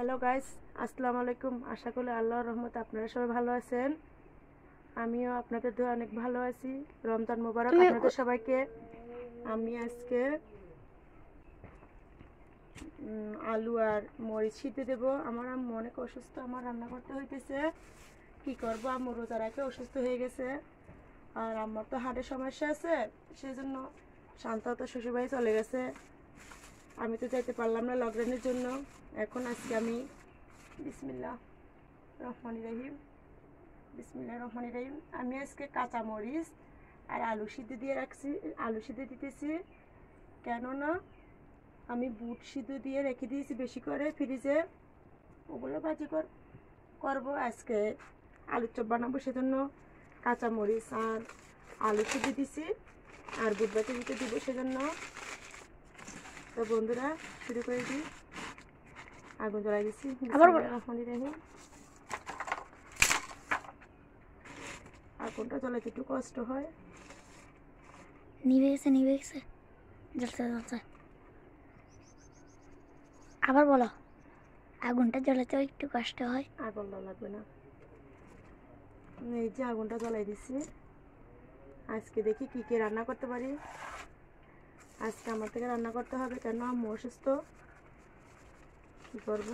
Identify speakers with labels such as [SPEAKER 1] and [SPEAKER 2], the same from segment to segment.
[SPEAKER 1] Hello guys, আসসালামু আলাইকুম। আশা করি আল্লাহর রহমতে আপনারা সবাই ভালো আছেন। আমিও আপনাদের দোয়া অনেক ভালো আছি। রমজান মোবারক আপনাদের সবাইকে। আমি আজকে আলু আর মরিচ সিদ্ধ দেবো। আমার আম্মু অনেক অসুস্থ, আমার রান্না করতে হইতেছে। কি করবো, আম্মু রোজা রাখে অসুস্থ হয়ে গেছে, আর আমার তো হার্টের সমস্যা আছে, সেই জন্য শান্তাও তো শ্বশুরবাড়ি চলে গেছে। আমি তো যাইতে পারলাম না লকডাউনের জন্য। এখন আজকে আমি বিসমিল্লাহ রহমানির রহিম বিসমিল্লাহ রহমানির রহিম আমি আজকে কাঁচা মরিচ আর আলু সিদ্ধ দিয়ে রাখছি, আলু সিদ্ধ দিতেছি। কেননা আমি বুট সিদ্ধ দিয়ে রেখে দিয়েছি বেশি করে ফ্রিজে, ওগুলো ভাজি করবো। আজকে আলুর চপ বানাবো, সেজন্য কাঁচা মরিচ আর আলু সিদ্ধ দিছি আর বুট ভাজি দিতে দিব সেজন্য। তো বন্ধুরা শুরু করে দিই। আগুন জ্বলাই দিচ্ছি। রহমানির রহিম। আগুনটা জ্বলাতে একটু কষ্ট হয়।
[SPEAKER 2] নিভে গেছে জ্বলতে জ্বলতে। আবার বলো, আগুনটা জ্বলাতে একটু কষ্ট হয়।
[SPEAKER 1] আগুন লাগবে না, এই যে আগুনটা জ্বলাই দিচ্ছি। আজকে দেখি কি কি রান্না করতে পারি। আজকে আমার থেকে রান্না করতে হবে, কেন আম্মু অসুস্থ। কি করবো,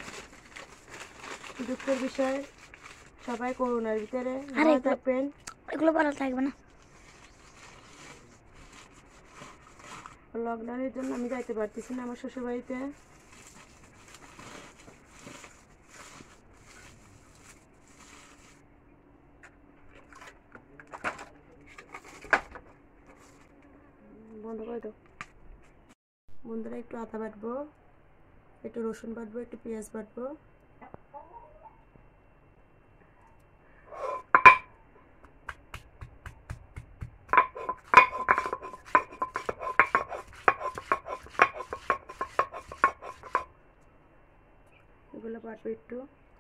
[SPEAKER 1] দুঃখের বিষয়। সবাই করোনার ভিতরে ভালো থাকবেন।
[SPEAKER 2] এগুলো ভালো থাকবে না।
[SPEAKER 1] লকডাউনের জন্য আমি যাইতে পারতেছি না আমার শ্বশুরবাড়িতে। বন্ধ করে দাও। বন্ধুরা একটু আদা বাটবো, একটু রসুন বাটবো, একটু পেঁয়াজ বাটবো। এগুলো বাটবো একটু।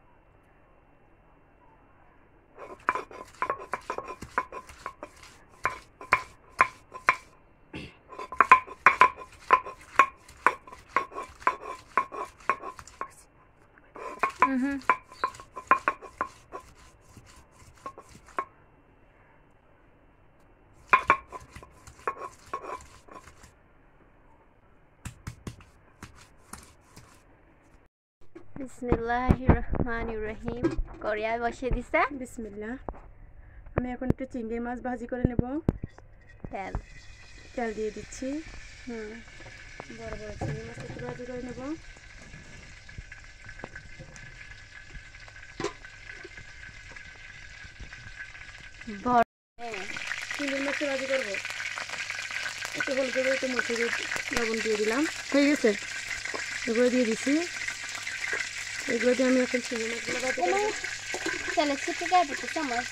[SPEAKER 2] বিসমিল্লাহির রহমানির রহিম কড়াই বসিয়ে দিছে।
[SPEAKER 1] বিসমিল্লাহ। আমি এখন একটু চিংড়ি মাছ ভাজি করে নেব। তেল দিয়ে দিচ্ছি। বড় বড় চিংড়ি মাছ একটু ভাজি করে নেব। চিংড়ি মাছ ভাজি করবো। একটু হলুদ করে একটু মরিচ লবণ দিয়ে দিলাম, হয়ে গেছে। এগুলো দিয়ে দিচ্ছি। এগুলো দিয়ে আমি এখন চিংড়ি মাছগুলো ভাজি করবো।
[SPEAKER 2] তেলের ছিটে গায়ে পড়তেছে আমার।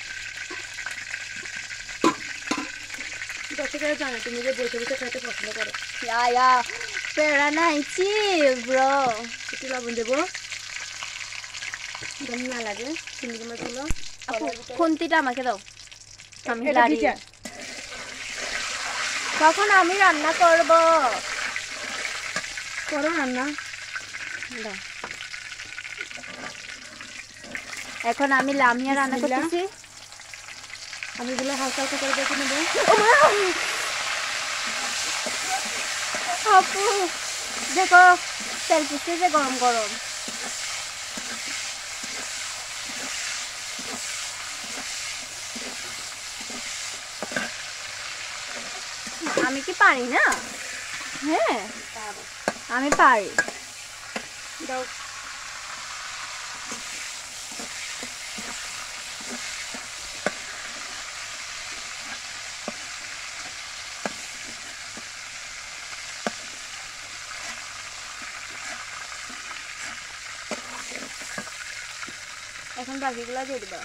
[SPEAKER 1] দর্শকেরা জানে তুমি যে বসে বসে খাইতে পছন্দ করো।
[SPEAKER 2] প্রেরণা নাই চিল ব্রো।
[SPEAKER 1] একটু লবণ দেবো, যেন না লাগে চিংড়ি মাছগুলো।
[SPEAKER 2] খুন্তিটা আমাকে দাও, আমি
[SPEAKER 1] এটা ভিজা।
[SPEAKER 2] তখন আমি রান্না করব।
[SPEAKER 1] করো রান্না।
[SPEAKER 2] দাও। এখন আমি লামিয়া রান্না করতেছি।
[SPEAKER 1] আমি এগুলো হালকা হালকা করে দেখে নেবো।
[SPEAKER 2] আপু দেখো তেল পুষতেছে গরম গরম। আমি কি পারি না? হ্যাঁ আমি পারি।
[SPEAKER 1] দাও।
[SPEAKER 2] এখন বাকিগুলো দিয়ে দেবো।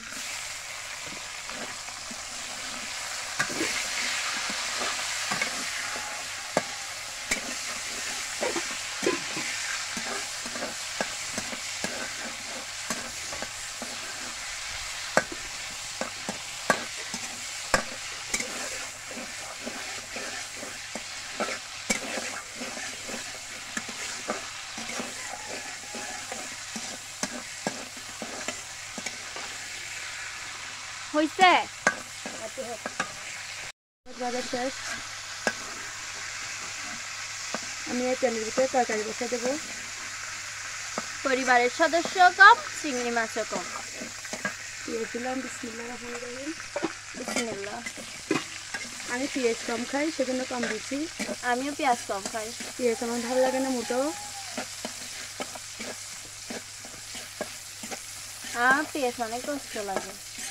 [SPEAKER 3] হইছে
[SPEAKER 1] বাজার শেষ। আমি এই তেলের ভিতরে তরকারি বসে দেবো।
[SPEAKER 3] পরিবারের সদস্য কম, চিংড়ি মাছও কম।
[SPEAKER 1] পেঁয়াজ দিলাম, বিসমিল্লাহির রহমানির রহিম।
[SPEAKER 3] বিসমিল্লাহ।
[SPEAKER 1] আমি পেঁয়াজ কম খাই, সেজন্য কম দিচ্ছি।
[SPEAKER 3] আমিও পেঁয়াজ কম খাই।
[SPEAKER 1] পেঁয়াজ আমার ভালো লাগে না মোটেও।
[SPEAKER 3] আমার পেঁয়াজ অনেক কষ্ট লাগে।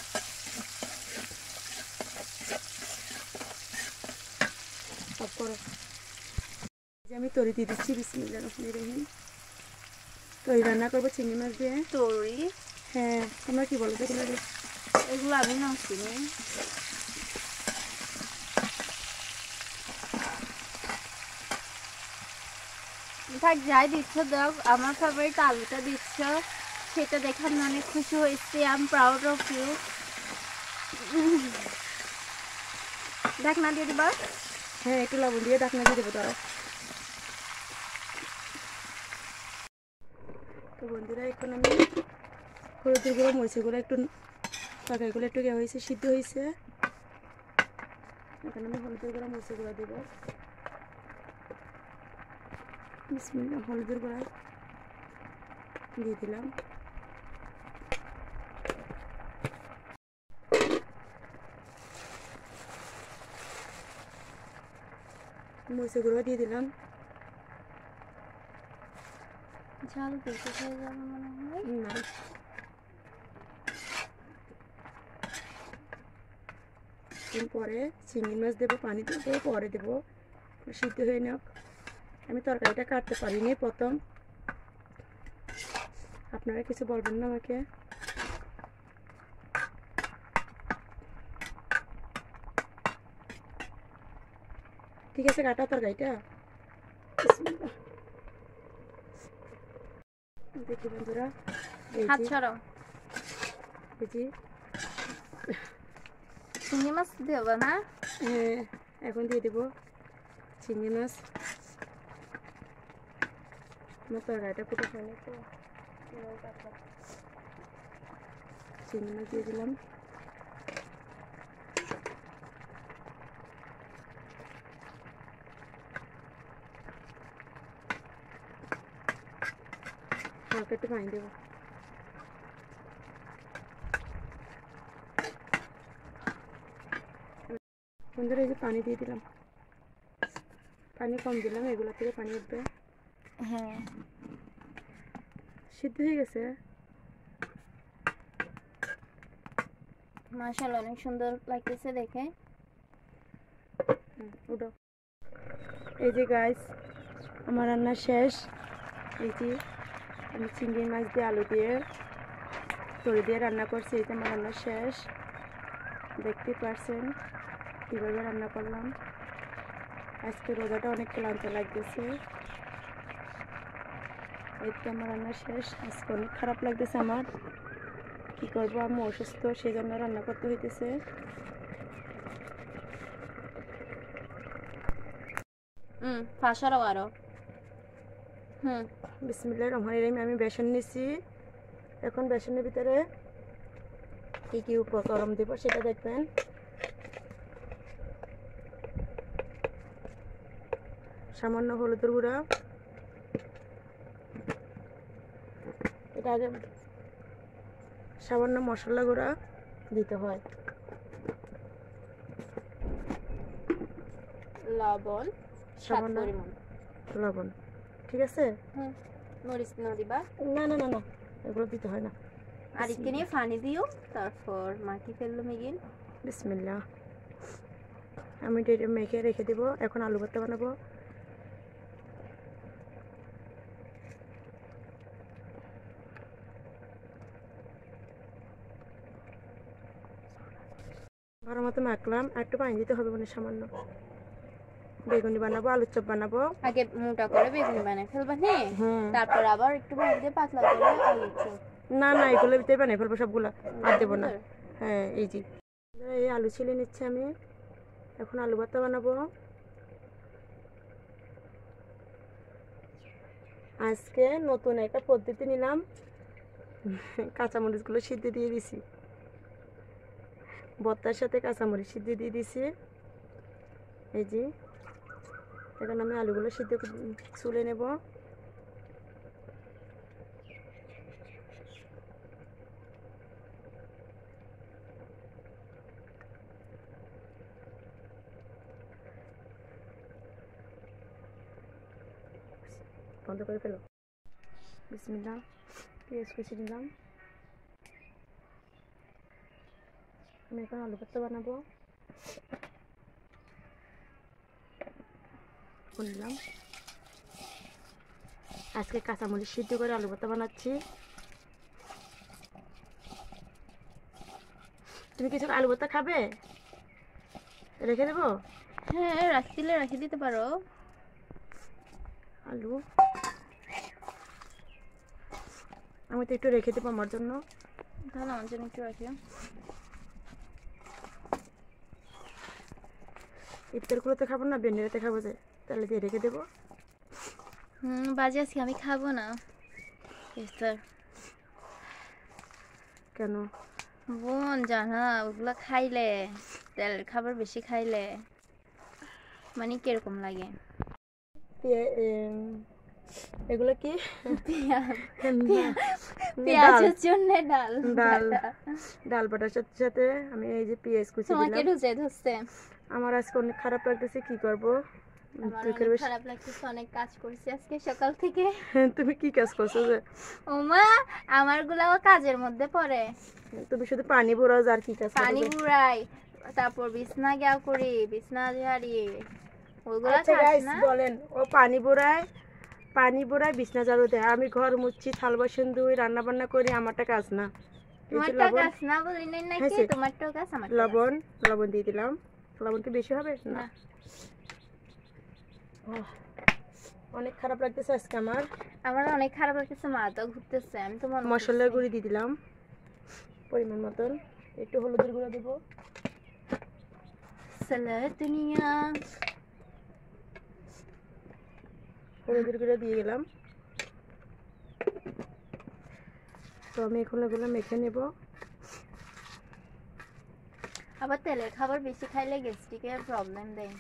[SPEAKER 1] তারপরে আমি তরি দিয়ে দিচ্ছি, বিসমিল্লাহির রহমানির রহিম। তরি রান্না করবো চিংড়ি মাছ দিয়ে।
[SPEAKER 3] তরি?
[SPEAKER 1] হ্যাঁ, তোমরা কি বলো দেখুন?
[SPEAKER 3] এগুলো আমি না চিনি। থাক, যাই দিচ্ছ দাও। আমার ফেভারিট আলুটা দিচ্ছ, সেটা দেখে আমি অনেক খুশি হয়েছি। I am proud of you. ঢাকনা দিয়ে দিবা?
[SPEAKER 1] হ্যাঁ, একটু লবণ দিয়ে ঢাকনা দিয়ে দেবো তারা। তো বন্ধুরা, এখন আমি হলুদের গুঁড়ো, মরিচের গুঁড়ো, একটু তরকারিগুলো একটু ইয়ে হয়েছে, সিদ্ধ হয়েছে। এখন আমি হলুদের গুঁড়ো, মরিচের গুঁড়ো দেবো। বিসমিল্লাহ, হলুদের গুঁড়া দিয়ে দিলাম। মরিচের গুঁড়ো দিয়ে দিলাম।
[SPEAKER 3] ঝাল বেশি হয়ে যাবে মনে হয়।
[SPEAKER 1] না, পরে চিংড়ি মাছ দেবো, পানি দেবো, পরে দেবো, সিদ্ধ হয়ে নাক। আমি তরকারিটা কাটতে পারিনি প্রথম। আপনারা কিছু বলবেন না আমাকে? ঠিক আছে, কাটা তরকারিটা। দেখি বন্ধুরা,
[SPEAKER 3] হাত ছড়াও।
[SPEAKER 1] দেখি।
[SPEAKER 3] চিংড়ি মাছ দেবো না?
[SPEAKER 1] হ্যাঁ, এখন দিয়ে দেবো চিংড়ি মাছ। আমার তরকারিটা ফুটে ফেলে তো চিংড়ি মাছ দিয়ে দিলাম। হালকা একটু পানি দেবো। বন্ধুরা, এই যে পানি দিয়ে দিলাম। পানি কম দিলাম, এগুলো থেকে পানি উঠবে।
[SPEAKER 3] হ্যাঁ,
[SPEAKER 1] সিদ্ধ হয়ে গেছে।
[SPEAKER 3] মাশাআল্লাহ, অনেক সুন্দর লাগতেছে দেখে।
[SPEAKER 1] উঠো। এই যে গাইস, আমার রান্না শেষ। এই যে আমি চিংড়ি মাছ দিয়ে, আলু দিয়ে, তরি দিয়ে রান্না করছি। এই যে আমার রান্না শেষ। দেখতে পারছেন কীভাবে রান্না করলাম। আজকে রোজাটা অনেক ক্লান্ত লাগতেছে। এই তো আমার রান্না শেষ। আজকে অনেক খারাপ লাগতেছে আমার। কি করবো, আমি অসুস্থ, সেই জন্য রান্না করতে হইতেছে।
[SPEAKER 3] ফাঁসারও আরো।
[SPEAKER 1] বিসমিল্লাহির রহমানির রহিম। আমি বেসন নিছি। এখন বেসনের ভিতরে কী কী উপকরণ দেব সেটা দেখবেন। সামান্য হলুদের গুঁড়া, এটা আগে সামান্য মশলা গুঁড়া দিতে হয়।
[SPEAKER 3] লবণ,
[SPEAKER 1] সামান্য লবণ, ঠিক আছে।
[SPEAKER 3] মরিচ না দিবা?
[SPEAKER 1] না না না না, এগুলো দিতে হয় না।
[SPEAKER 3] আর একটু নিয়ে পানি দিও, তারপর মাটি ফেললো মিগিন।
[SPEAKER 1] বিসমিল্লাহ। আমি এটা মেখে রেখে দেবো। এখন আলু ভর্তা বানাবো। ভালো মতো মাখলাম, আর একটু পানি দিতে হবে মানে সামান্য। বেগুনি বানাবো, আলুর চপ বানাবো।
[SPEAKER 3] আগে মোটা করে বেগুনি বানাই ফেলবা, হ্যাঁ, তারপর আবার একটু ভাজি দিয়ে পাতলা করে আলু চপ।
[SPEAKER 1] না না, এগুলোর ভিতরে বানাই ফেলবো সবগুলো, আর দেবো না। হ্যাঁ, এই যে এই আলু ছিলে নিচ্ছি আমি। এখন আলু ভর্তা বানাবো। আজকে নতুন একটা পদ্ধতি নিলাম, কাঁচামরিচগুলো সিদ্ধ দিয়ে দিছি। ভর্তার সাথে কাঁচামরিচ সিদ্ধ দিয়ে দিছি। এই যে এখন আমি আলুগুলো সিদ্ধ চুলে নেব। বন্ধ করে ফেলো। বিসমিল্লাহ, পেঁয়াজ কুচি দিলাম। আমি এখন আলু ভর্তা বানাবো। বললাম আজকে কাঁচামরিচ সিদ্ধ করে আলু ভর্তা বানাচ্ছি। তুমি কিছু আলু ভর্তা খাবে? রেখে দেবো?
[SPEAKER 3] হ্যাঁ, রাখি দিতে পারো।
[SPEAKER 1] আলু আমি তো একটু রেখে দেবো আমার জন্য।
[SPEAKER 3] তাহলে আমার জন্য একটু রাখিও।
[SPEAKER 1] ইফতারগুলোতে খাবো না, বেন্ডেরাতে খাবো, যে তাহলে দিয়ে রেখে দেবো।
[SPEAKER 3] বাজে আজকে আমি খাবো না ইফতার।
[SPEAKER 1] কেন?
[SPEAKER 3] বোন জানা ওগুলো খাইলে, তেলের খাবার বেশি খাইলে মানে কিরকম লাগে।
[SPEAKER 1] এগুলো কি?
[SPEAKER 3] পেঁয়াজের জন্য ডাল
[SPEAKER 1] ডাল ডাল বাটার সাথে সাথে আমি এই যে পেঁয়াজ কুচি
[SPEAKER 3] তোমাকে
[SPEAKER 1] দিলাম।
[SPEAKER 3] রুচে ধরছে।
[SPEAKER 1] আমার আজকে অনেক খারাপ লাগতেছে, কি করবো?
[SPEAKER 3] আমার অনেক খারাপ লাগতেছে, অনেক কাজ করছি আজকে সকাল থেকে।
[SPEAKER 1] তুমি কি কাজ করছো যে?
[SPEAKER 3] ওমা, আমার গুলাও কাজের মধ্যে পড়ে।
[SPEAKER 1] তুমি শুধু পানি ভরাও, আর কি কাজ করো?
[SPEAKER 3] পানি বুড়াই, তারপর বিছনা গিয়া করি, বিছনা ঝাড়ি, ওইগুলা
[SPEAKER 1] আচ্ছা
[SPEAKER 3] কাজ
[SPEAKER 1] গাইস
[SPEAKER 3] না।
[SPEAKER 1] বলেন, ও পানি ভরায় বিছনা ঝাড়ু দেয়, আমি ঘর মুচ্ছি, থাল বাসন ধুই, রান্না বান্না করি, আমারটা কাজ না। এই যে
[SPEAKER 3] তোমারটা কাজ না বলি নাই নাকি?
[SPEAKER 1] হয়েছে?
[SPEAKER 3] তোমারটাও কাজ, আমার
[SPEAKER 1] লবণ দিয়ে দিলাম। লবণ কি বেশি হবে? না। অনেক খারাপ লাগতেছে আজকে
[SPEAKER 3] আমার অনেক খারাপ লাগতেছে, মাথা ঘুরতেছে। আমি তো
[SPEAKER 1] মশলার গুঁড়ি দিয়ে দিলাম পরিমাণ মতন। একটু হলুদের গুঁড়ো দেবো।
[SPEAKER 3] দুনিয়া
[SPEAKER 1] হলুদের গুঁড়ো দিয়ে গেলাম। তো আমি এখন এগুলো মেখে নেব।
[SPEAKER 3] আবার তেলের খাবার বেশি খাইলে গ্যাস্ট্রিকের প্রবলেম দেয়।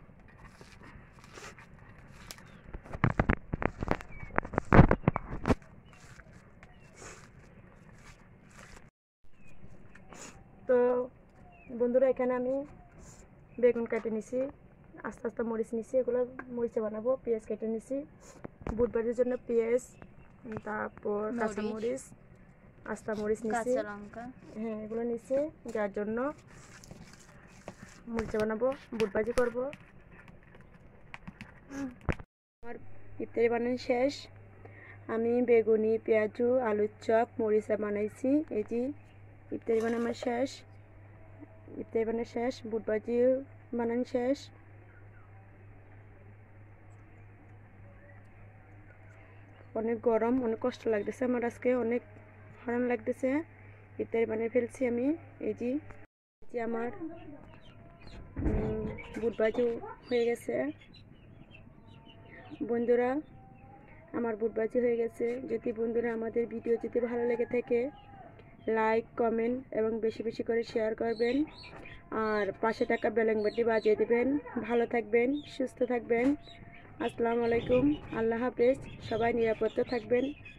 [SPEAKER 1] তো বন্ধুরা, এখানে আমি বেগুন কেটে নিছি, আস্তে আস্তে মরিচ নিছি, এগুলো মরিচে বানাবো। পেঁয়াজ কেটে নিছি, বুট ভাজির জন্য পেঁয়াজ, তারপর কাঁচামরিচ, আস্তা মরিচ নিছি,
[SPEAKER 3] কাঁচা লঙ্কা,
[SPEAKER 1] হ্যাঁ এগুলো নিছি, যার জন্য মরিচে বানাবো, বুট ভাজি করবো। আমার ইফতারি বানানো শেষ। আমি বেগুনি, পেঁয়াজু, আলুর চপ, মরিচা বানাইছি। এই যে ইফতারি বানানো শেষ। ইফতারি বানানো শেষ, বুট ভাজি বানানো শেষ। অনেক গরম, অনেক কষ্ট লাগতেছে আমার আজকে, অনেক হারাম লাগতেছে। ইফতারি বানিয়ে ফেলছি আমি। এই যে আমার বুট ভাজি হয়ে গেছে। বন্ধুরা, আমার বুট ভাজি হয়ে গেছে। যদি বন্ধুরা আমাদের ভিডিও যদি ভালো লেগে থাকে, লাইক, কমেন্ট এবং বেশি বেশি করে শেয়ার করবেন, আর পাশে থাকা বেল আইকনটি বাজিয়ে দেবেন। ভালো থাকবেন, সুস্থ থাকবেন। আসসালামু আলাইকুম, আল্লাহ হাফেজ। সবাই নিরাপদে থাকবেন।